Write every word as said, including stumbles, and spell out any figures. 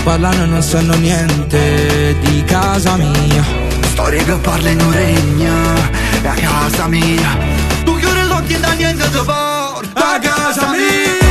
parlano e non sanno niente di casa mia. Storie che parlano regna, è a casa mia. Tu chiudi gli occhi e da niente ti porta A casa mia.